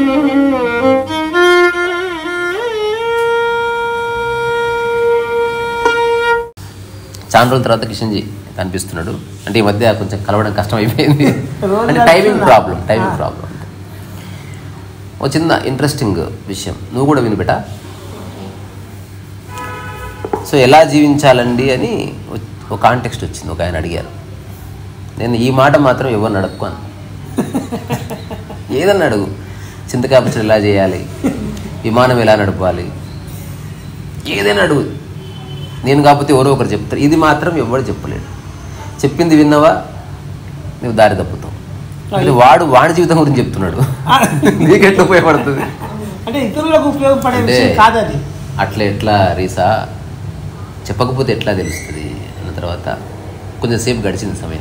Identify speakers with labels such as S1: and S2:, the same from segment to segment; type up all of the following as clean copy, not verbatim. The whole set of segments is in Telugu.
S1: చాలా రోజుల తర్వాత కిషన్జీ కనిపిస్తున్నాడు. అంటే ఈ మధ్య కొంచెం కలవడం కష్టం అయిపోయింది. అంటే టైమింగ్ ప్రాబ్లం. ఓ చిన్న ఇంట్రెస్టింగ్ విషయం నువ్వు కూడా వినిపెట్టా. సో ఎలా జీవించాలండి అని ఒక కాంటెక్స్ట్ వచ్చింది. ఒక ఆయన అడిగారు. నేను ఈ మాట మాత్రం ఎవరిని అడుక్కోను. ఏదన్నా అడుగు. చింతకాయ పచ్చడి ఎలా చేయాలి, విమానం ఎలా నడపాలి, ఏదైనా అడుగు. నేను కాకపోతే ఎవరో ఒకరు చెప్తారు. ఇది మాత్రం ఎవరు చెప్పలేడు. చెప్పింది విన్నావా నువ్వు దారి తప్పుతావు. అంటే వాడి జీవితం గురించి చెప్తున్నాడు. నీకెట్లా ఉపయోగపడుతుంది
S2: అంటే ఇతరులకు ఉపయోగపడే విషయం కాదు అది.
S1: అట్లా ఎట్లా రీసా చెప్పకపోతే ఎట్లా తెలుస్తుంది అన్న తర్వాత కొంచెం సేపు గడిచింది సమయం.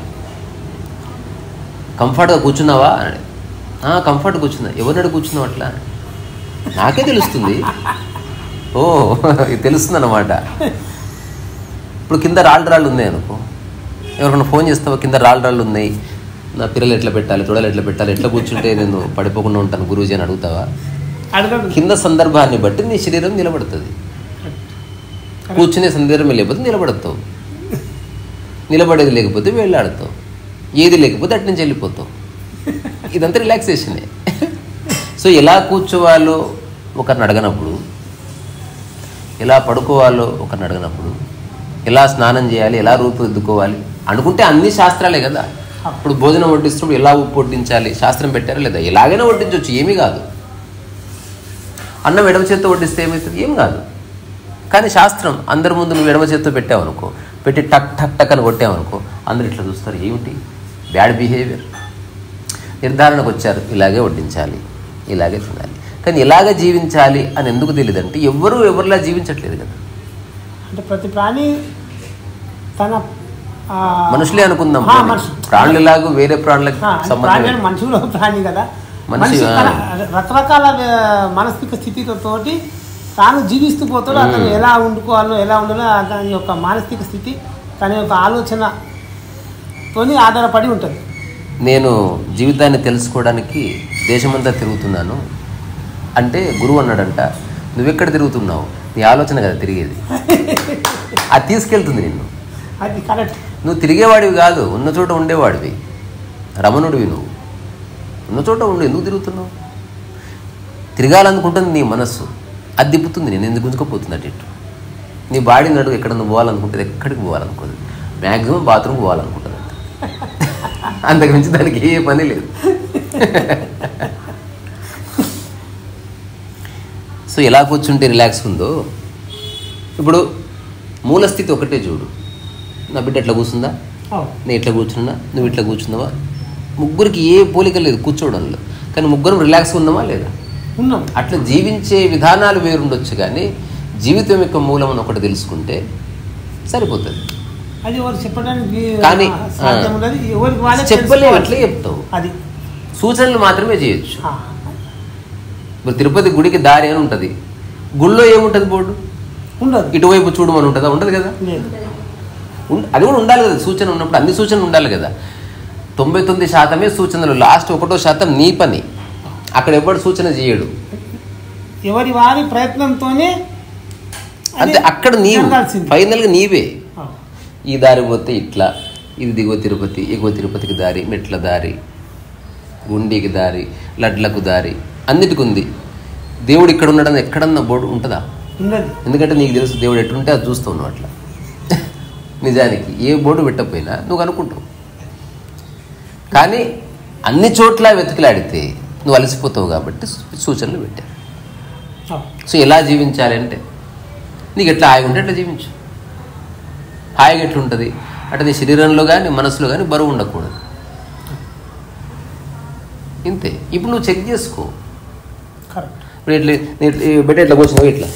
S1: కంఫర్ట్గా కూర్చున్నావా అని. కంఫర్ట్ కూర్చున్నా. ఎవరినాడు కూర్చున్నావు అట్లా? నాకే తెలుస్తుంది. ఓ ఇది తెలుస్తుంది అన్నమాట. ఇప్పుడు కింద రాళ్ళు ఉన్నాయి అనుకో, ఎవరికైనా ఫోన్ చేస్తావా కింద రాళ్ళు ఉన్నాయి, నా పిల్లలు ఎట్లా పెట్టాలి, తొడలు ఎట్లా పెట్టాలి, ఎట్లా కూర్చుంటే నేను పడిపోకుండా ఉంటాను గురూజీ అని అడుగుతావా? కింద సందర్భాన్ని బట్టి నీ శరీరం నిలబడుతుంది. కూర్చునే సందర్భం లేకపోతే నిలబడతావు, నిలబడేది లేకపోతే వెళ్ళాడుతావు, ఏది లేకపోతే అటు నుంచి వెళ్ళిపోతావు. ఇదంతా రిలాక్సేషనే. సో ఎలా కూర్చోవాలో ఒకరిని అడగనప్పుడు, ఎలా పడుకోవాలో ఒకరిని అడగనప్పుడు, ఎలా స్నానం చేయాలి, ఎలా రూపుదిద్దుకోవాలి అనుకుంటే అన్ని శాస్త్రాలే కదా. ఇప్పుడు భోజనం వడ్డిస్తున్నప్పుడు ఎలా ఉప్పు వడ్డించాలి శాస్త్రం పెట్టారా లేదా? ఎలాగైనా వడ్డించవచ్చు, ఏమీ కాదు. అన్నం ఎడమ చేత్తో వడ్డిస్తే ఏమవుతుంది? ఏం కాదు. కానీ శాస్త్రం అందరి ముందు నువ్వు ఎడమ చేత్తో పెట్టావనుకో, పెట్టి టక్ టక్ టక్ అని కొట్టావనుకో, అందరు ఇట్లా చూస్తారు, ఏమిటి బ్యాడ్ బిహేవియర్. నిర్ధారణకు వచ్చారు, ఇలాగే వడ్డించాలి, ఇలాగే తినాలి. కానీ ఇలాగే జీవించాలి అని ఎందుకు తెలియదంటే ఎవరిలా జీవించట్లేదు కదా.
S2: అంటే ప్రతి ప్రాణి తన
S1: మనుషులే అనుకుందాం. ప్రాణులు ఎలాగో వేరే ప్రాణులకు సంబంధం.
S2: మనుషులు ప్రాణి కదా. మనిషి రకరకాల మానసిక స్థితితోటి తాను జీవిస్తూ పోతాడు. అతను ఎలా వండుకోవాలో ఎలా ఉండాలో తన యొక్క మానసిక స్థితి తన యొక్క ఆలోచనతో ఆధారపడి ఉంటుంది.
S1: నేను జీవితాన్ని తెలుసుకోవడానికి దేశమంతా తిరుగుతున్నాను అంటే గురువు అన్నాడంట, నువ్వెక్కడ తిరుగుతున్నావు? నీ ఆలోచన కదా తిరిగేది. అది తీసుకెళ్తుంది నిన్ను.
S2: అది కరెక్ట్.
S1: నువ్వు తిరిగేవాడివి కాదు, ఉన్న చోట ఉండేవాడివి. రమణుడివి నువ్వు. ఉన్న చోట ఉండి ఎందుకు తిరుగుతున్నావు? తిరగాలనుకుంటుంది నీ మనస్సు, అది తిప్పుతుంది నేను ఎందుకు గుంజుకోపోతుంది అటు ఇటు. నీ బాడీ నడుగు ఎక్కడ నువ్వు పోవాలనుకుంటుంది, ఎక్కడికి పోవాలనుకోదు. Maximum bathroom పోవాలనుకుంటుంది. అంతకు మించి దానికి ఏ పని లేదు. సో ఎలా కూర్చుంటే రిలాక్స్ ఉందో, ఇప్పుడు మూలస్థితి ఒకటే చూడు. నా బిడ్డ ఎట్లా కూర్చుందా, నేను ఎట్లా కూర్చున్నా, నువ్వు ఇట్లా కూర్చున్నావా, ముగ్గురికి ఏ పోలిక లేదు కూర్చోవడంలో. కానీ ముగ్గురం రిలాక్స్గా ఉన్నామా లేదా?
S2: ఉన్నాం.
S1: అట్లా జీవించే విధానాలు వేరుండొచ్చు, కానీ జీవితం యొక్క మూలం అని ఒకటి తెలుసుకుంటే సరిపోతుంది.
S2: అది ఎవరు చెప్పడానికి
S1: కానీ చెప్పలేవు, అట్లే చెప్తావు.
S2: అది
S1: సూచనలు మాత్రమే చేయొచ్చు. ఇప్పుడు తిరుపతి గుడికి దారి అని ఉంటుంది, గుళ్ళో ఏముంటుంది బోర్డు?
S2: ఉండదు.
S1: ఇటువైపు చూడమని ఉంటుందా? ఉండదు కదా. అది కూడా ఉండాలి కదా. సూచన ఉన్నప్పుడు అన్ని సూచనలు ఉండాలి కదా. 99% సూచనలు, లాస్ట్ 1% నీ పని. అక్కడ ఎవరు సూచన చేయడు,
S2: ఎవరి వారి ప్రయత్నంతోనే.
S1: అంటే అక్కడ నీవు ఫైనల్గా నీవే. ఈ దారి పోతే ఇట్లా, ఇది దిగువ తిరుపతి, ఎగువ తిరుపతికి దారి, మెట్ల దారి, గుండీకి దారి, లడ్లకు దారి, అన్నిటికి ఉంది. దేవుడు ఇక్కడ ఉండడం ఎక్కడన్నా బోర్డు ఉంటుందా? ఎందుకంటే నీకు తెలుసు దేవుడు ఎట్లుంటే అది చూస్తూ ఉన్నావు. అట్లా నిజానికి ఏ బోర్డు పెట్టకపోయినా నువ్వు అనుకుంటావు. కానీ అన్ని చోట్ల వెతుకులాడితే నువ్వు అలసిపోతావు కాబట్టి సూచనలు పెట్టారు. సో ఎలా జీవించాలి అంటే, నీకు ఎట్లా హాయిగా ఉంటే ఎట్లా జీవించు. హాయిగా ఎట్లుంటుంది అంటే నీ శరీరంలో కానీ మనసులో కానీ బరువు ఉండకూడదు. ఇంతే. ఇప్పుడు నువ్వు చెక్ చేసుకో. ఇప్పుడు ఇట్లా బెడ్ ఎట్లా కూర్చున్నావు, ఇట్లా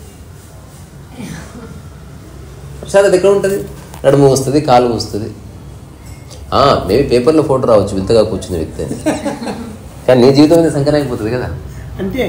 S1: సార్ అది ఎక్కడ ఉంటుంది? నడుము వస్తుంది, కాలు వస్తుంది. మేబీ పేపర్లో ఫోటో రావచ్చు వింతగా కూర్చున్న వ్యక్తి అని, కానీ నీ జీవితం మీద సంకరం అయిపోతుంది కదా.
S2: అంతే.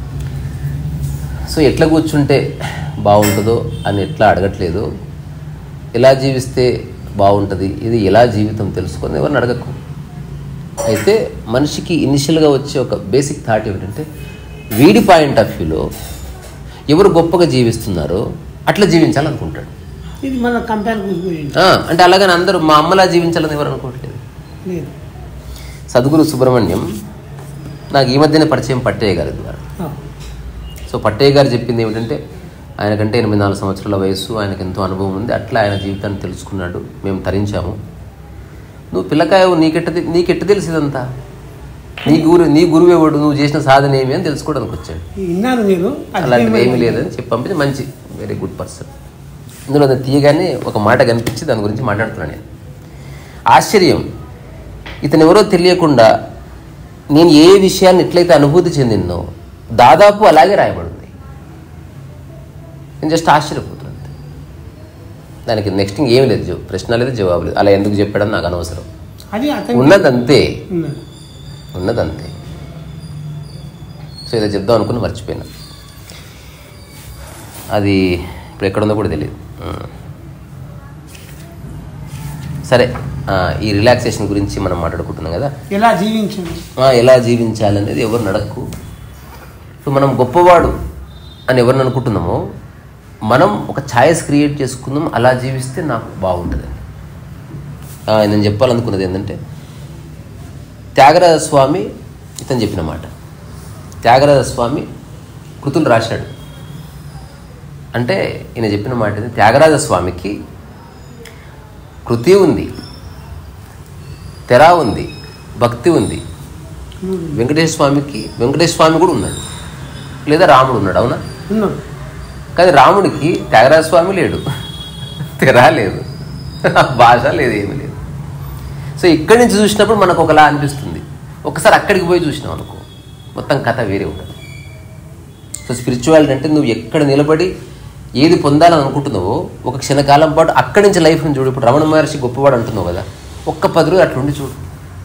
S1: సో ఎట్లా కూర్చుంటే బాగుంటుందో అని ఎట్లా అడగట్లేదు, ఎలా జీవిస్తే బాగుంటుంది, ఇది ఎలా జీవితం తెలుసుకొని ఎవరిని అడగకు. అయితే మనిషికి ఇనిషియల్గా వచ్చే ఒక బేసిక్ థాట్ ఏమిటంటే వీడి పాయింట్ ఆఫ్ వ్యూలో ఎవరు గొప్పగా జీవిస్తున్నారో అట్లా జీవించాలనుకుంటాడు.
S2: ఇది మన కంపారిజన్
S1: అంటే అలాగని అందరూ మా అమ్మలా జీవించాలని ఎవరు అనుకోవట్లేదు.
S2: లేదు.
S1: సద్గురు సుబ్రహ్మణ్యం నాకు ఈ మధ్యనే పరిచయం పట్టయ్య గారి ద్వారా. సో పట్టయ్య గారు చెప్పింది ఏమిటంటే ఆయనకంటే 84 సంవత్సరాల వయసు, ఆయనకు ఎంతో అనుభవం ఉంది. అట్లా ఆయన జీవితాన్ని తెలుసుకున్నాడు, మేము తరించాము. నువ్వు పిల్లకాయవు, నీకెట్ట తెలిసి ఇదంతా, నీ గురువేవాడు, నువ్వు చేసిన సాధన ఏమి అని తెలుసుకోవడానికి వచ్చాడు. అలాంటిది ఏమీ లేదని చెప్పి పంపించి మంచి వెరీ గుడ్ పర్సన్. ఇందులో అది తీయగానే ఒక మాట కనిపించి దాని గురించి మాట్లాడుతున్నాను నేను. ఆశ్చర్యం, ఇతను ఎవరో తెలియకుండా నేను ఏ విషయాన్ని ఎట్లయితే అనుభూతి చెందినో దాదాపు అలాగే రాయబడింది. నేను జస్ట్ ఆశ్చర్యపోతున్నాను. దానికి నెక్స్ట్ ఏమి లేదు, ప్రశ్న లేదు, జవాబు లేదు. అలా ఎందుకు చెప్పాడని నాకు అనవసరం. ఉన్నదంతే. సో ఇలా చెప్దాం అనుకుని మర్చిపోయినా. అది ఇప్పుడు ఎక్కడుందో కూడా తెలియదు. సరే, ఈ రిలాక్సేషన్ గురించి మనం మాట్లాడుకుంటున్నాం కదా, ఎలా జీవించాలనేది ఎవరిని అడగకు. ఇప్పుడు మనం గొప్పవాడు అని ఎవరిని అనుకుంటున్నామో మనం ఒక ఛాయిస్ క్రియేట్ చేసుకుందాం, అలా జీవిస్తే నాకు బాగుంటుంది. నేను చెప్పాలనుకున్నది ఏంటంటే త్యాగరాజ స్వామి ఇతను చెప్పిన మాట. త్యాగరాజ స్వామి కృతులు రాశాడు. అంటే ఈయన చెప్పిన మాట ఏంటి, త్యాగరాజ స్వామికి కృతి ఉంది, తెర ఉంది, భక్తి ఉంది. వెంకటేశ్వర స్వామి కూడా ఉన్నాడు, లేదా రాముడు ఉన్నాడు. అవునా? కానీ రాముడికి త్యాగరాజ స్వామి లేడు, తెర లేదు, భాష లేదు, ఏమీ లేదు. సో ఇక్కడి నుంచి చూసినప్పుడు మనకు ఒకలా అనిపిస్తుంది. ఒకసారి అక్కడికి పోయి చూసినాం అనుకో, మొత్తం కథ వేరే ఉంటుంది. సో స్పిరిచువాలిటీ అంటే నువ్వు ఎక్కడ నిలబడి ఏది పొందాలని అనుకుంటున్నావో ఒక క్షణకాలం పాటు అక్కడి నుంచి లైఫ్ని చూడు. ఇప్పుడు రమణ మహర్షి గొప్పవాడు అంటున్నావు కదా, ఒక్క 10 రోజులు అట్లుండి చూడు,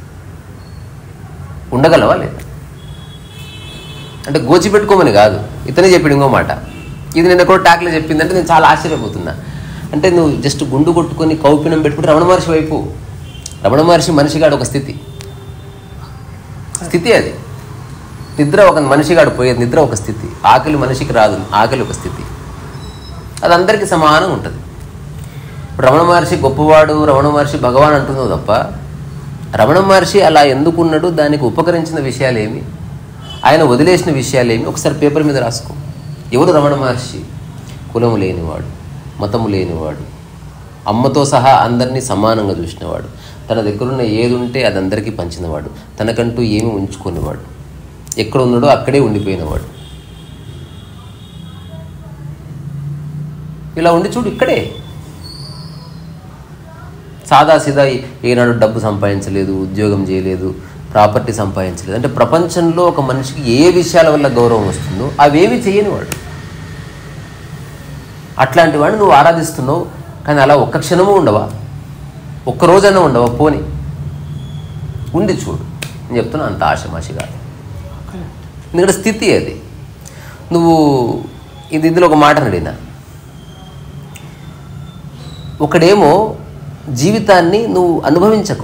S1: ఉండగలవా లేదా? అంటే గోచిపెట్టుకోమని కాదు, ఇతనే చెప్పాడు ఇంకో మాట. ఇది నేను ఎక్కడో టాక్లో చెప్పిందంటే నేను చాలా ఆశ్చర్యపోతున్నా. అంటే నువ్వు జస్ట్ గుండు కొట్టుకొని కౌపినం పెట్టుకుంటే రమణ మహర్షి వైపు, రమణ మహర్షి మనిషిగాడు ఒక స్థితి అది. నిద్ర ఒక మనిషిగాడు పోయేది, నిద్ర ఒక స్థితి. ఆకలి మనిషికి రాదు, ఆకలి ఒక స్థితి. అది అందరికీ సమానంగా ఉంటుంది. ఇప్పుడు రమణ మహర్షి గొప్పవాడు, రమణ మహర్షి భగవాన్ అంటున్నావు తప్ప రమణ మహర్షి అలా ఎందుకున్నాడు, దానికి ఉపకరించిన విషయాలేమి, ఆయన వదిలేసిన విషయాలేమి ఒకసారి పేపర్ మీద రాసుకో. ఎవరు రమణ మహర్షి? కులము లేనివాడు, మతము లేనివాడు, అమ్మతో సహా అందరినీ సమానంగా చూసినవాడు, తన దగ్గరున్న ఏది ఉంటే అది అందరికీ పంచినవాడు, తనకంటూ ఏమీ ఉంచుకునేవాడు, ఎక్కడ ఉన్నాడో అక్కడే ఉండిపోయినవాడు. ఇలా ఉండి చూడు, ఇక్కడే సాదాసీదా ఏనాడు డబ్బు సంపాదించలేదు, ఉద్యోగం చేయలేదు, ప్రాపర్టీ సంపాదించలేదు. అంటే ప్రపంచంలో ఒక మనిషికి ఏ విషయాల వల్ల గౌరవం వస్తుందో అవేవి చేయనివాడు. అట్లాంటి వాడిని నువ్వు ఆరాధిస్తున్నావు. కానీ అలా ఒక్క క్షణము ఉండవా, ఒక్కరోజైనా ఉండవా? పోని ఉండి చూడు. నేను చెప్తున్నా, అంత ఆశమాషి కాదు. ఎందుకంటే స్థితి అది. నువ్వు ఇందులో ఒక మాట అడిగినా, ఒకడేమో జీవితాన్ని నువ్వు అనుభవించకు,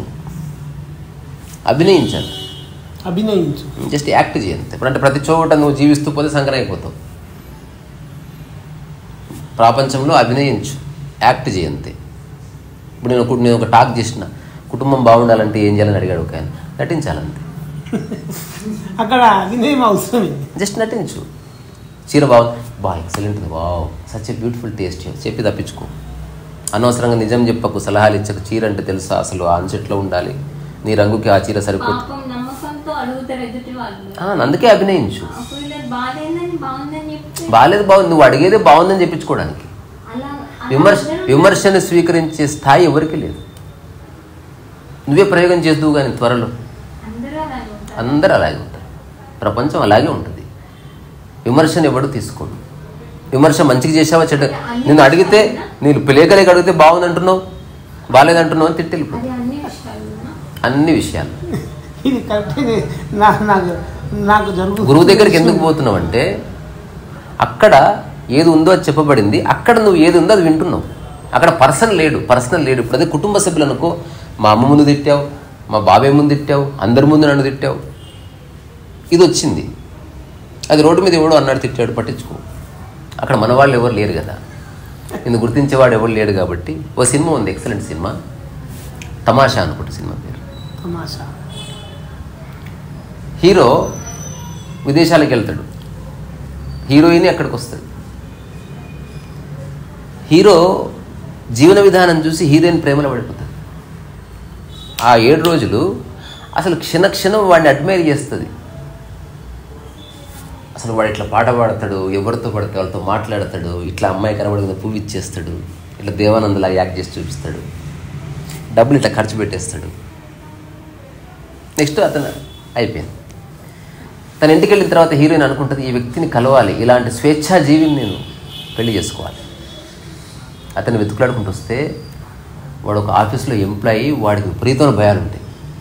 S1: అభినయించు, జస్ట్ యాక్ట్ చేయంతే. ఇప్పుడు అంటే ప్రతి చోట నువ్వు జీవిస్తూ పోతే సంకరం అయిపోతావు. ప్రపంచంలో అభినయించు, యాక్ట్ చేయంతే. ఇప్పుడు నేను ఒక టాక్ చేసిన, కుటుంబం బాగుండాలంటే ఏం చేయాలని అడిగాడు ఒక ఆయన. నటించాలంతే,
S2: అక్కడ అభినయం అవసరం.
S1: జస్ట్ నటించు. చీర బాగుంది, excellent, wow, such a beautiful taste చెప్పి తప్పించుకో. అనవసరంగా నిజం చెప్పకు, సలహాలు ఇచ్చకు. చీర అంటే తెలుసా అసలు ఆన్సెట్లో ఉండాలి, నీ రంగుకి ఆ చీర సరిపోతుంది. అందుకే అభినయించు. బాగాలేదు, బాగుంది, నువ్వు అడిగేదే బాగుందని చెప్పించుకోవడానికి. విమర్శను స్వీకరించే స్థాయి ఎవరికి లేదు. నువ్వే ప్రయోగం చేద్దువు కానీ త్వరలో అందరూ అలాగే ఉంటారు. ప్రపంచం అలాగే ఉంటుంది. విమర్శను ఎవడు తీసుకోడు. విమర్శ మంచిగా చేసావా చెడ్డ, నేను అడిగితే నేను లేకలేక అడిగితే బాగుంది అంటున్నావు, బాగాలేదంటున్నావు అని తిట్టి వెళ్ళిపోతుంది. అన్ని విషయాలు గురువు దగ్గరికి ఎందుకు పోతున్నావు అంటే అక్కడ ఏది ఉందో అది చెప్పబడింది, అక్కడ నువ్వు ఏది ఉందో అది వింటున్నావు. అక్కడ పర్సనల్ లేడు. ఇప్పుడు అదే కుటుంబ సభ్యులు అనుకో, మా అమ్మ ముందు తిట్టావు, మా బాబాయ్ ముందు తిట్టావు, అందరి ముందు నన్ను తిట్టావు. ఇది వచ్చింది. అది రోడ్డు మీద ఎవడో అన్నాడు, తిట్టాడు, పట్టించుకో. అక్కడ మన వాళ్ళు ఎవరు లేరు కదా, నిన్ను గుర్తించేవాడు ఎవరు లేడు. కాబట్టి ఓ సినిమా ఉంది, ఎక్సలెంట్ సినిమా, తమాషా అనుకుంటా సినిమా పేరు.
S2: తమాషా.
S1: హీరో విదేశాలకు వెళ్తాడు, హీరోయిన్ అక్కడికి వస్తుంది. హీరో జీవన విధానం చూసి హీరోయిన్ ప్రేమలో పడిపోతుంది. ఆ 7 రోజులు అసలు క్షణక్షణం వాడిని అడ్మైర్ చేస్తుంది. అసలు వాడు ఇట్లా పాట పాడతాడు, ఎవరితో పడితే వాళ్ళతో మాట్లాడతాడు, ఇట్లా అమ్మాయి కనబడిన పువ్వు ఇచ్చేస్తాడు, ఇట్లా దేవానందలా యాక్ట్ చేసి చూపిస్తాడు, డబ్బులు ఇట్లా ఖర్చు పెట్టేస్తాడు. నెక్స్ట్ అతను అయిపోయింది. తన ఇంటికి వెళ్ళిన తర్వాత హీరోయిన్ అనుకుంటుంది, ఈ వ్యక్తిని కలవాలి, ఇలాంటి స్వేచ్ఛాజీవిని నేను పెళ్లి చేసుకోవాలి. అతను వెతుకులాడుకుంటూ వస్తే వాడు ఒక ఆఫీస్లో ఎంప్లాయీ, వాడికి విపరీతమైన భయాలు ఉంటాయి.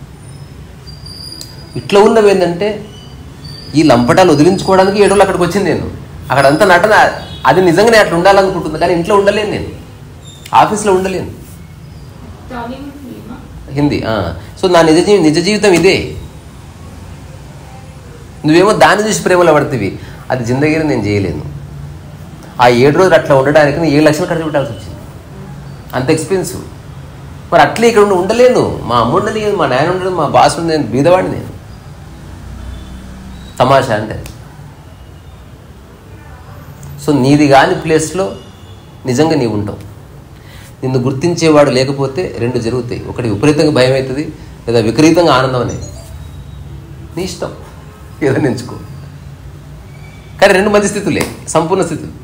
S1: ఇట్లా ఉన్నవి ఏంటంటే ఈ లంపటాలు వదిలించుకోవడానికి 7 రోజులు అక్కడికి వచ్చింది నేను. అక్కడంతా నటన, అది నిజంగానే అట్లా ఉండాలనుకుంటుంది, కానీ ఇంట్లో ఉండలేను నేను, ఆఫీస్లో ఉండలేను. హిందీ. సో నా నిజ జీవితం ఇదే. నువ్వేమో దాన్ని చూసి ప్రేమలో పడుతుంది, అది జిందగీని నేను చేయలేను. ఆ 7 రోజులు అట్లా ఉండడానికి నేను 7 లక్షలు ఖర్చు పెట్టాల్సి వచ్చింది, అంత ఎక్స్పెన్సివ్. మరి అట్లే ఇక్కడ ఉండలేను, మా అమ్మ ఉండలేదు, మా నాయన ఉండలేదు, మా బాస్ ఉండలేదు, నేను బీదవాడిని నేను. తమాషా అంటే. సో నీది కాని ప్లేస్లో నిజంగా నీవు ఉంటావు. నిన్ను గుర్తించేవాడు లేకపోతే 2 జరుగుతాయి, ఒకటి విపరీతంగా భయం అవుతుంది, లేదా విపరీతంగా ఆనందం అనేది. నీ ఇష్టం, ఏదైనా ఎంచుకో. కానీ 2 మంచి స్థితులే, సంపూర్ణ స్థితులు.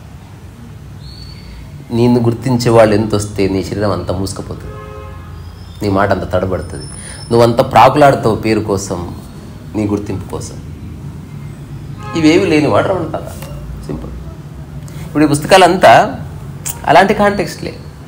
S1: నిన్ను గుర్తించే వాళ్ళు ఎంత వస్తే నీ శరీరం అంతా మూసుకుపోతుంది, నీ మాట అంత తడబడుతుంది, నువ్వంత ప్రాకులాడుతావు పేరు కోసం, నీ గుర్తింపు కోసం. ఇవేవి లేని వాడు ఉంటారా, సింపుల్. ఇప్పుడు ఈ పుస్తకాలంతా అలాంటి కాంటెక్స్ట్లే.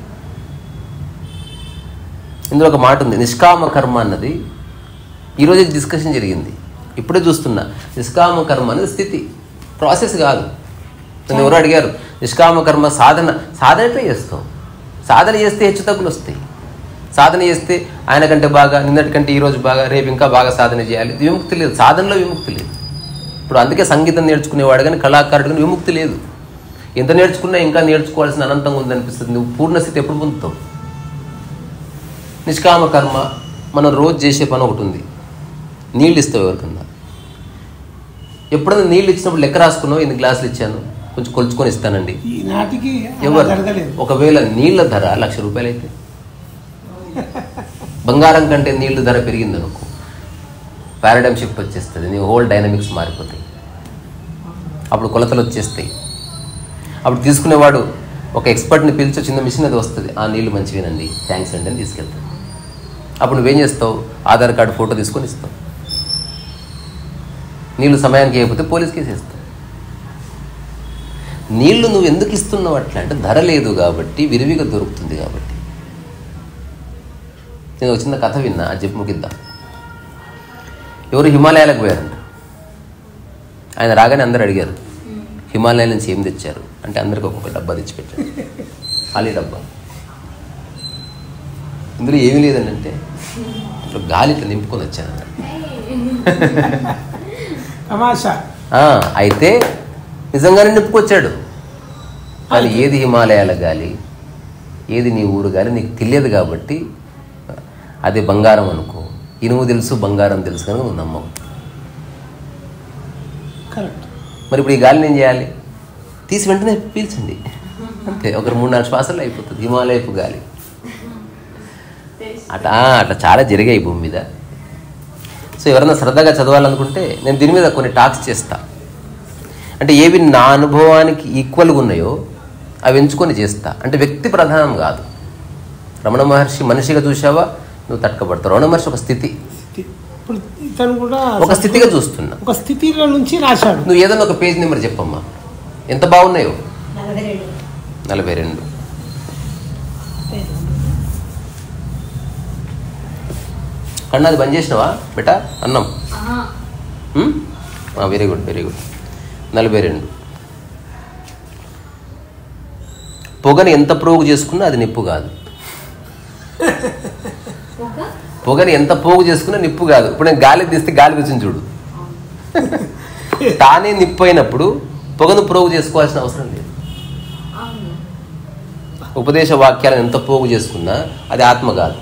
S1: ఇందులో ఒక మాట ఉంది, నిష్కామ కర్మ అన్నది. ఈరోజు డిస్కషన్ జరిగింది, ఇప్పుడే చూస్తున్నా. నిష్కామ కర్మ అనేది స్థితి, ప్రాసెస్ కాదు. నన్ను ఎవరు అడిగారు, నిష్కామ కర్మ సాధన ఎట్లా చేస్తాం? సాధన చేస్తే హెచ్చు తగ్గులు వస్తాయి. సాధన చేస్తే ఆయన కంటే బాగా, నిన్నటి కంటే ఈరోజు బాగా, రేపు ఇంకా బాగా సాధన చేయాలి. విముక్తి లేదు, సాధనలో విముక్తి లేదు. ఇప్పుడు అందుకే సంగీతం నేర్చుకునేవాడు కానీ కళాకారుడు కానీ విముక్తి లేదు. ఎంత నేర్చుకున్నా ఇంకా నేర్చుకోవాల్సిన అనంతంగా ఉందనిపిస్తుంది. నువ్వు పూర్ణస్థితి ఎప్పుడు పొందుతావు? నిష్కామ కర్మ మనం రోజు చేసే పని ఒకటి ఉంది, నీళ్ళు ఇస్తావు ఎవరికన్నా. ఎప్పుడైనా నీళ్ళు ఇచ్చినప్పుడు లెక్క రాసుకున్నావు, 8 గ్లాసులు ఇచ్చాను, కొంచెం కొలుచుకొని ఇస్తానండి. ఎవరు? ఒకవేళ నీళ్ళ ధర 1,00,000 రూపాయలు అయితే, బంగారం కంటే నీళ్లు ధర పెరిగింది అనుకో, పారాడైమ్ షిఫ్ట్ వచ్చేస్తుంది, నీ హోల్ డైనమిక్స్ మారిపోతాయి. అప్పుడు కొలతలు వచ్చేస్తాయి. అప్పుడు తీసుకునేవాడు ఒక ఎక్స్పర్ట్ని పిలిచి చిన్న మిషన్ అది వస్తుంది, ఆ నీళ్లు మంచివేనండి, థ్యాంక్స్ అండి అని తీసుకెళ్తాడు. అప్పుడు నువ్వేం చేస్తావు? ఆధార్ కార్డు ఫోటో తీసుకొని ఇస్తావు. నీళ్లు సమయానికి అయిపోతే పోలీస్ కేసు వేస్తావు. నీళ్లు నువ్వు ఎందుకు ఇస్తున్నావు అట్లా అంటే ధర లేదు కాబట్టి, విరివిగా దొరుకుతుంది కాబట్టి. నేను ఒక చిన్న కథ విన్నా, అది చెప్పి ముగిద్దాం. ఎవరు హిమాలయాలకు పోయారంట. ఆయన రాగానే అందరు అడిగారు, హిమాలయాల నుంచి ఏం తెచ్చారు అంటే అందరికి ఒక్కొక్క డబ్బా తెచ్చిపెట్టారు, ఖాళీ డబ్బా. ఇందులో ఏమీ లేదని అంటే ఇట్లా గాలి ఇట్లా నింపుకొని వచ్చాను. అయితే నిజంగానే నింపుకొచ్చాడు, కానీ ఏది హిమాలయాల గాలి, ఏది నీ ఊరు గాలి నీకు తెలియదు కాబట్టి అది బంగారం అనుకో. ఇనుము తెలుసు, బంగారం తెలుసు, కనుక నువ్వు నమ్మవు. మరి ఇప్పుడు ఈ గాలిని ఏం చేయాలి? తీసి వెంటనే పీల్చండి అంతే, ఒక 3-4 శ్వాసల్లో అయిపోతుంది హిమాలయపు గాలి. అట్లా చాలా జరిగాయి భూమి మీద. సో ఎవరైనా సరదాగా చదవాలనుకుంటే నేను దీని మీద కొన్ని టాక్స్ చేస్తా. అంటే ఏవి నా అనుభవానికి ఈక్వల్గా ఉన్నాయో అవి ఎంచుకొని చేస్తా. అంటే వ్యక్తి ప్రధానం కాదు. రమణ మహర్షి మనిషిగా చూసావా, నువ్వు తట్టుకబడతావు. రమణ మహర్షి ఒక స్థితి, ఒక స్థితిగా చూస్తున్నా, ఒక
S2: స్థితిలో నుంచి రాశాడు.
S1: నువ్వు ఏదైనా ఒక పేజ్ నెంబర్ చెప్పమ్మా, ఎంత బాగున్నాయో. 42. కన్నాది బంద్ చేసినావా బెటా? అన్నం వెరీ గుడ్, వెరీ గుడ్. 42. పొగని ఎంత ప్రోగు చేసుకున్నా అది నిప్పు కాదు. పొగని ఎంత పోగు చేసుకున్నా నిప్పు కాదు. ఇప్పుడు నేను గాలి తీస్తే గాలి రుచిని చూడు. తానే నిప్పు అయినప్పుడు పొగను పోగు చేసుకోవాల్సిన అవసరం లేదు. ఉపదేశ వాక్యాలను ఎంత పోగు చేసుకున్నా అది ఆత్మ కాదు.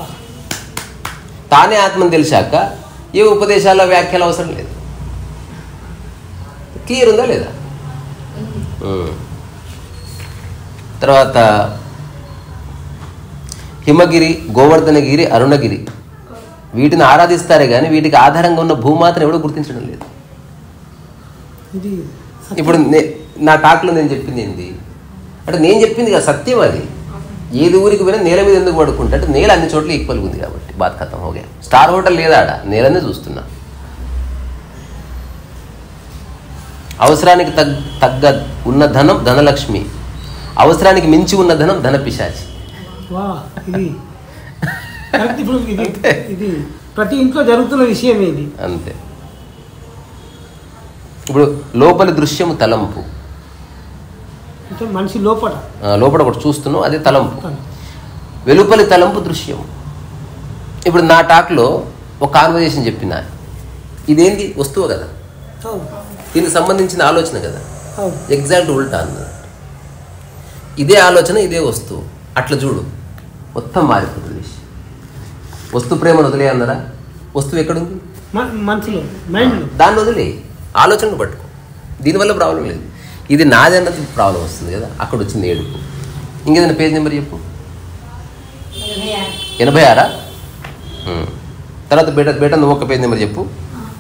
S1: తానే ఆత్మని తెలిసాక ఏ ఉపదేశాల వ్యాఖ్యలు అవసరం లేదు. క్లియర్ ఉందా లేదా? తర్వాత హిమగిరి, గోవర్ధనగిరి, అరుణగిరి వీటిని ఆరాధిస్తారే కానీ వీటికి ఆధారంగా ఉన్న భూమాతను ఎవడో గుర్తించడం లేదు. ఇప్పుడు నా టాక్లో నేను చెప్పింది ఏంది అంటే, నేను చెప్పింది కదా సత్యం. అది ఏది ఊరికి పోయినా నేల మీద ఎందుకు పడుకుంటా అంటే నేల అన్ని చోట్ల ఈక్వల్గా ఉంది కాబట్టి. బాత్ ఖతం ఓకే. స్టార్ హోటల్ లేదా ఆడ, నేలనే చూస్తున్నా. అవసరానికి తగ్గ ఉన్న ధనం ధనలక్ష్మి, అవసరానికి మించి ఉన్న ధనం ధన పిశాచి.
S2: ఇది ప్రతి ఇంట్లో జరుగుతున్న విషయం ఇది.
S1: అంతే. ఇప్పుడు లోపలి దృశ్యము తలంపు,
S2: అంటే మనిషి లోపల
S1: ఒకటి చూస్తున్నావు, అదే తలంపు. వెలుపలి తలంపు దృశ్యం. ఇప్పుడు నా టాక్లో ఒక కాన్వర్జేషన్ చెప్పిన, ఇదేంటి వస్తువు కదా, దీనికి సంబంధించిన ఆలోచన కదా, ఎగ్జాక్ట్ ఉల్టా అన్నది. ఇదే ఆలోచన, ఇదే వస్తువు, అట్లా చూడు, మొత్తం మారిపోతుంది. వస్తు ప్రేమను వదిలే అన్నారా? వస్తువు ఎక్కడుంది?
S2: మనసులో, మైండ్లో.
S1: దాన్ని వదిలే, ఆలోచనను పట్టుకో. దీనివల్ల ప్రాబ్లం లేదు. ఇది నాదన్నది ప్రాబ్లం వస్తుంది కదా, అక్కడ వచ్చింది ఏడుపు. ఇంకేదైనా పేజ్ నెంబర్ చెప్పు. 86. తర్వాత బేట నువ్వు ఒక పేజ్ నెంబర్ చెప్పు.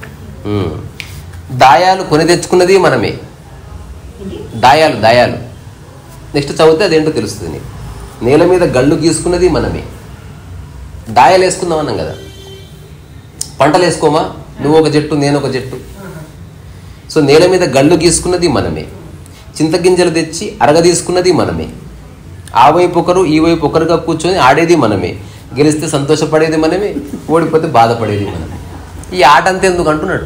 S1: దాయాలు కొని తెచ్చుకున్నది మనమే. దాయాలు నెక్స్ట్ చదివితే అదేంటో తెలుస్తుంది నీకు. నేల మీద గళ్ళు గీసుకున్నది మనమే. దాయాలు వేసుకుందాం అన్నాం కదా, పంటలు వేసుకోమా, నువ్వు ఒక జట్టు నేను ఒక జట్టు. సో నేల మీద గళ్ళు గీసుకున్నది మనమే, చింతగింజలు తెచ్చి అరగదీసుకున్నది మనమే, ఆ వైపు ఒకరు ఈ వైపు ఒకరుగా కూర్చొని ఆడేది మనమే, గెలిస్తే సంతోషపడేది మనమే, ఓడిపోతే బాధపడేది మనమే. ఈ ఆట అంతా ఎందుకు అంటున్నాడు?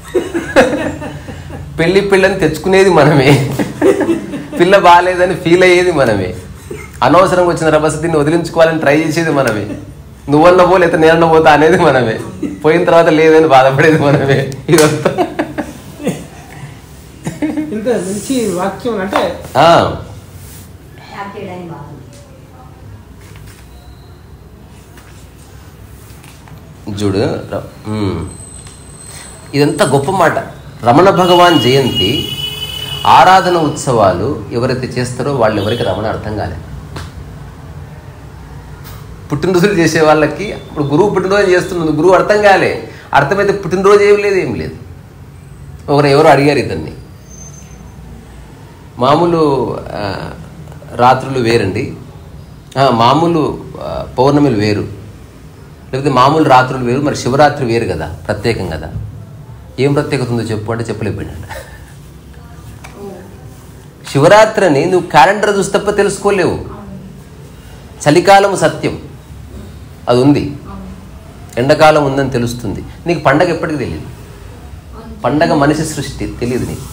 S1: పెళ్ళని తెచ్చుకునేది మనమే, పిల్ల బాగాలేదని ఫీల్ అయ్యేది మనమే, అనవసరంగా వచ్చిన రభసతిని వదిలించుకోవాలని ట్రై చేసేది మనమే, నువ్వన్న పో లేకపోతే నేనన్న పోతా అనేది మనమే, పోయిన తర్వాత లేదని బాధపడేది మనమే. ఇదంతా
S2: మంచి వాక్యం. అంటే
S1: చూడు, ఇదంతా గొప్ప మాట. రమణ భగవాన్ జయంతి ఆరాధన ఉత్సవాలు ఎవరైతే చేస్తారో వాళ్ళు ఎవరికి రమణ అర్థం కాలేదు. పుట్టినరోజులు చేసే వాళ్ళకి ఇప్పుడు గురువు పుట్టినరోజు చేస్తున్నది, గురువు అర్థం కాలే. అర్థమైతే పుట్టినరోజు ఏం లేదు. ఎవరో అడిగారు ఇతన్ని, మామూలు రాత్రులు వేరండి, మామూలు పౌర్ణమిలు వేరు, లేకపోతే మామూలు రాత్రులు వేరు, మరి శివరాత్రి వేరు కదా, ప్రత్యేకం కదా, ఏం ప్రత్యేకత ఉందో చెప్పు అంటే చెప్పలేకపోయినాడు. శివరాత్రి అని నువ్వు క్యాలెండర్ చూసి తప్ప తెలుసుకోలేవు. చలికాలం సత్యం, అది ఉంది, ఎండాకాలం ఉందని తెలుస్తుంది. నీకు పండగ ఎప్పటికీ తెలియదు. పండగ మనిషి సృష్టి, తెలియదు నీకు.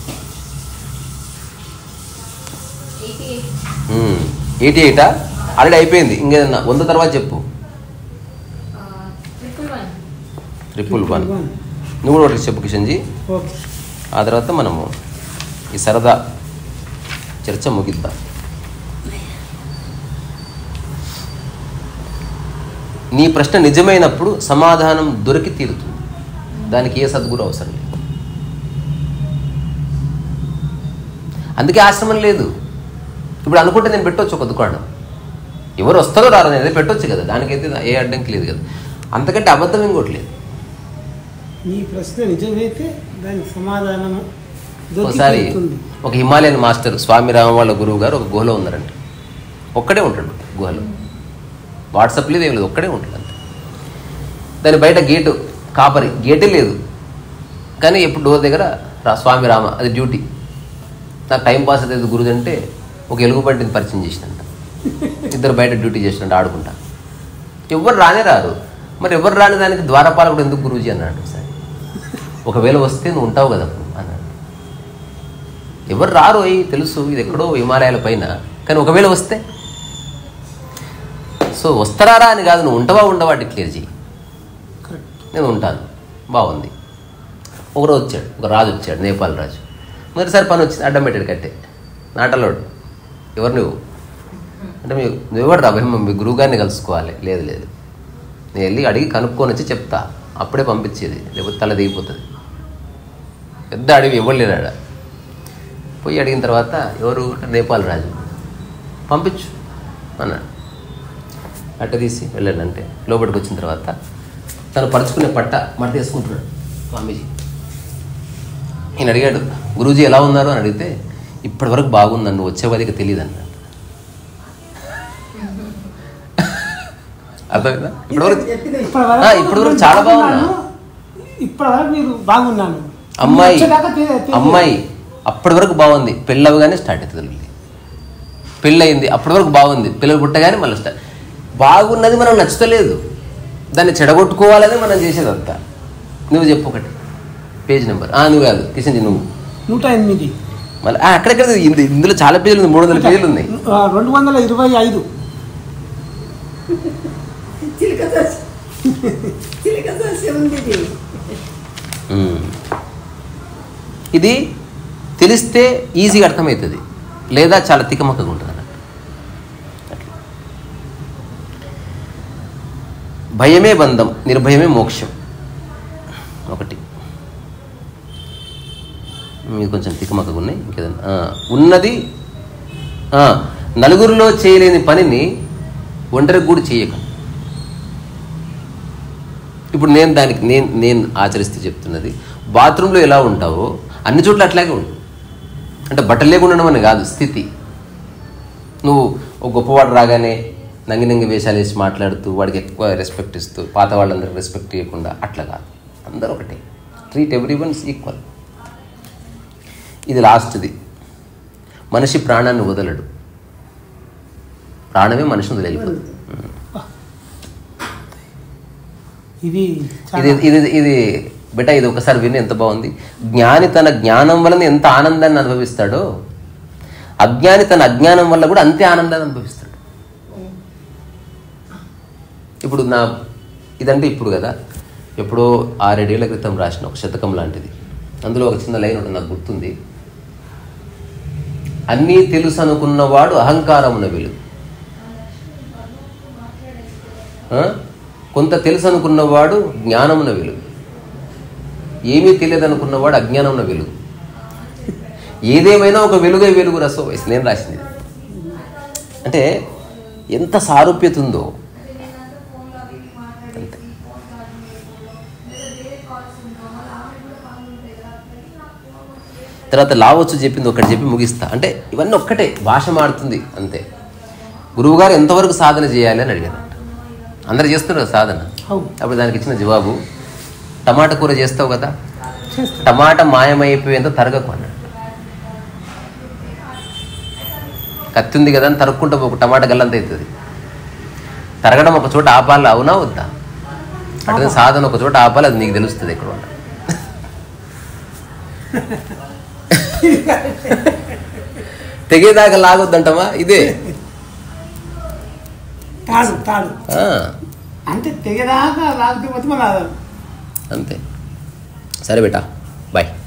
S1: 88 ఆల్రెడీ అయిపోయింది. ఇంకేదన్నా 100 తర్వాత చెప్పు. 111 నువ్వు కూడా ఒకటి చెప్పు కిషన్జీ. ఆ తర్వాత మనము ఈ సరదా చర్చ ముగిద్దాం. నీ ప్రశ్న నిజమైనప్పుడు సమాధానం దొరికి తీరుతుంది, దానికి ఏ సద్గురు అవసరం లేదు. అందుకే ఆశ్రమం లేదు. ఇప్పుడు అనుకుంటే నేను పెట్టవచ్చు ఒక దుకాణం, ఎవరు వస్తారో రారో నేను పెట్టవచ్చు కదా, దానికైతే ఏ అడ్డంకి లేదు కదా. అంతకంటే అబద్ధం ఇంకోట్లేదు.
S2: ఈ ప్రశ్న నిజమైతే దానికి సమాధానం.
S1: ఒకసారి ఒక హిమాలయన్ మాస్టర్ స్వామి రామ వాళ్ళ గురువు గారు ఒక గుహలో ఉన్నారంట. ఒక్కడే ఉంటాడు గుహలో, వాట్సాప్ లేదు, ఏం లేదు, ఒక్కడే ఉంటాడు అంతే. దాని బయట గేటు కాపరి, గేటే లేదు కానీ ఎప్పుడు డోర్ దగ్గర స్వామి రామ, అది డ్యూటీ. నాకు టైం పాస్ అవుతుంది గురుజు అంటే ఒక ఎలుగుబంటిని పరిచయం చేసినంట. ఇద్దరు బయట డ్యూటీ చేసినట్టు ఆడుకుంటా. ఎవరు రానే రారు, మరి ఎవరు రాని దానికి ద్వారపాలకుడు ఎందుకు గురూజీ అన్నాడు. సరే ఒకవేళ వస్తే నువ్వు ఉంటావు కదా అన్నాడు. ఎవరు రారు అయ్యి తెలుసు, ఇది ఎక్కడో హిమాలయాల పైన, కానీ ఒకవేళ వస్తే. సో వస్తారా అని కాదు, నువ్వు ఉంటావా ఉండవా డిక్లేర్ చేయి. నేను ఉంటాను, బాగుంది. ఒకరోజు వచ్చాడు, ఒక రాజు వచ్చాడు, నేపాల్ రాజు. మొదటిసారి పని వచ్చింది, అడ్డం పెట్టాడు కట్టే. నాటలోడు, ఎవరు నువ్వు అంటే నువ్వు ఎవరు రా, మీ గురువుగారిని కలుసుకోవాలి. లేదు లేదు, నేను వెళ్ళి అడిగి కనుక్కొని వచ్చి చెప్తా, అప్పుడే పంపించేది, లేకపోతే తల దిగిపోతుంది. పెద్ద అడవి, ఎవరు లేనాడ. పోయి అడిగిన తర్వాత ఎవరు, నేపాల్ రాజు, పంపించు అన్నాడు. అట్ట తీసి వెళ్ళండి అంటే లోపలికి వచ్చిన తర్వాత తను పరుచుకునే పట్ట మడత వేసుకుంటున్నాడు స్వామీజీ. ఈయన అడిగాడు, గురూజీ ఎలా ఉన్నారు అని అడిగితే, ఇప్పటివరకు బాగుందని, నువ్వు వచ్చేవాదికి తెలియదు అన్నాడు. అర్థమైందా? ఇప్పటివరకు చాలా బాగున్నా, అమ్మాయి అప్పటి వరకు బాగుంది, పెళ్ళవగానే స్టార్ట్ అవుతుంది. పెళ్ళయింది, అప్పటి వరకు బాగుంది, పిల్లలు పుట్టగానే మళ్ళీ స్టార్ట్. బాగున్నది మనం నచ్చుతలేదు, దాన్ని చెడగొట్టుకోవాలని మనం చేసేదంతా. నువ్వు చెప్పు ఒకటి, పేజ్ నెంబర్. నువ్వు కాదు కిషన్, నువ్వు
S2: 108.
S1: మళ్ళీ అక్కడెక్కడ ఇందులో చాలా పేజీలు ఉంది, 300 పేజీలు ఉన్నాయి.
S2: 225.
S1: ఇది తెలిస్తే ఈజీగా అర్థమవుతుంది, లేదా చాలా తికమక్కగా ఉంటుంది అన్నట్టు. భయమే బంధం, నిర్భయమే మోక్షం. ఒకటి మీరు కొంచెం తికమక్కగా ఉన్నాయి. ఇంకేదన్నా ఉన్నది, నలుగురిలో చేయలేని పనిని ఒంటరికి కూడా చేయక. ఇప్పుడు నేను దానికి నేను ఆచరిస్తే చెప్తున్నది, బాత్రూంలో ఎలా ఉంటావో అన్ని చోట్ల అట్లాగే ఉండు. అంటే బట్టలు లేకుండా ఉండడం అని కాదు స్థితి. నువ్వు ఒక గొప్పవాడు రాగానే నంగి వేషాలు వేసి మాట్లాడుతూ వాడికి ఎక్కువ రెస్పెక్ట్ ఇస్తూ పాత వాళ్ళందరికీ రెస్పెక్ట్ ఇవ్వకుండా అట్లా కాదు. అందరూ ఒకటే, ట్రీట్ ఎవ్రీవన్స్ ఈక్వల్. ఇది లాస్ట్ది, మనిషి ప్రాణాన్ని వదలడు, ప్రాణమే మనిషిని వదిలిపోతుంది.
S2: ఇది
S1: ఇది బెట, ఇది ఒకసారి విని ఎంత బాగుంది. జ్ఞాని తన జ్ఞానం వలన ఎంత ఆనందాన్ని అనుభవిస్తాడో, అజ్ఞాని తన అజ్ఞానం వల్ల కూడా అంతే ఆనందాన్ని అనుభవిస్తాడు. ఇప్పుడు ఇదంటే ఇప్పుడు కదా, ఎప్పుడో 6-7 ఏళ్ల క్రితం రాసిన ఒక శతకం లాంటిది. అందులో ఒక చిన్న లైన్ ఉంటుంది, నాకు గుర్తుంది. అన్నీ తెలుసు అనుకున్నవాడు అహంకారమున వెలుగు, కొంత తెలుసు అనుకున్నవాడు జ్ఞానమున వెలుగు, ఏమీ తెలియదు అనుకున్నవాడు అజ్ఞానమున వెలుగు. ఏదేమైనా ఒక వెలుగై వెలుగు రసో వయసు. నేను రాసింది అంటే ఎంత సారూప్యత ఉందో అంతే. తర్వాత లావచ్చు చెప్పింది ఒకటి చెప్పి ముగిస్తా. అంటే ఇవన్నీ ఒక్కటే, భాష మారుతుంది అంతే. గురువుగారు ఎంతవరకు సాధన చేయాలి అని అడిగారు. అందరు చేస్తున్నారు సాధన. అప్పుడు దానికి ఇచ్చిన జవాబు, టమాటా కూర చేస్తావు కదా, టమాటా మాయమైపోయేంత తరగకు అన్నాడు. కత్తి ఉంది కదా అని తరుక్కుంటూ ఒక టమాటా గల్లంత అవుతుంది. తరగడం ఒక చోట ఆపాలి, అవునా వద్దా? అట్లా సాధన ఒక చోట ఆపాలి, అది నీకు తెలుస్తుంది ఎక్కడ. తెగేదాకా లాగొద్దంటమా? ఇదే
S2: అంటే తెగేదాకా లాగితే
S1: అంతే. సరే బేటా, బాయ్.